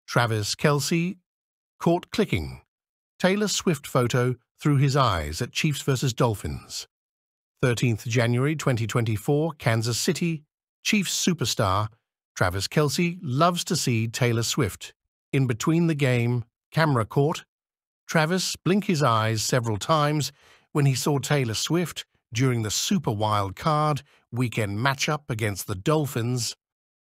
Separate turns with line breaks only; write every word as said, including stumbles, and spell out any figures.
Travis Kelce caught clicking. Taylor Swift photo through his eyes at Chiefs versus Dolphins. thirteenth of January twenty twenty-four, Kansas City. Chiefs superstar Travis Kelce loves to see Taylor Swift. In between the game, camera caught Travis blink his eyes several times when he saw Taylor Swift during the Super Wild Card weekend matchup against the Dolphins.